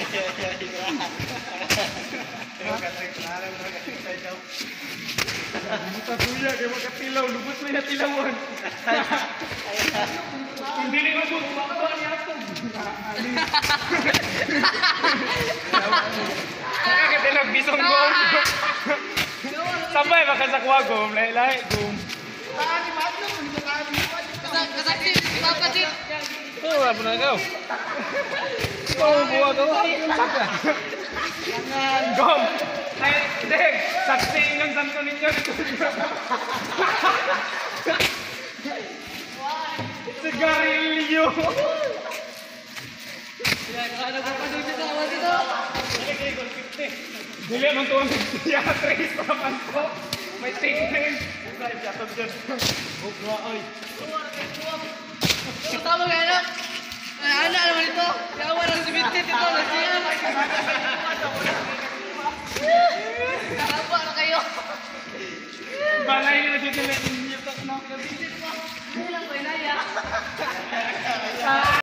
Kuya, kayo makatilaw. Lubos mo na tilawon. Hindi rin ako. Baka niya ako. Nakakatilaw, bisong gom. Sabay, baka sa kuwa gom. Lahi-lahi, gom. Kasakti, papatit. Oh, apa nak kau? Kau buat kau. Jangan gom. Dek, saksi yang santo ninyo dito. Sigarilyo. Ano ba pa dito sa awal dito? Dili man tuwang siya, trace naman ko. May tingin. Ay, jatuh dyan. Bugwa, ay. Tama ka ano? Ano naman ito? Yawa ng simintit ito. Nasiyan. Tama na kayo. Balay na dito